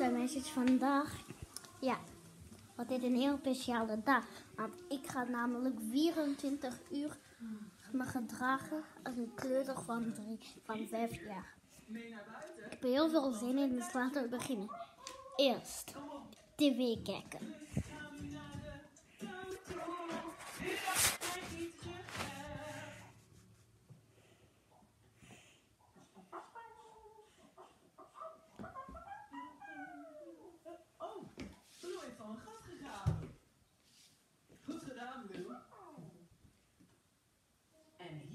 Beste meisjes, vandaag wordt dit een heel speciale dag. Want ik ga namelijk 24 uur me gedragen als een kleuter van 5 jaar. Ik heb er heel veel zin in, dus laten we beginnen. Eerst tv kijken.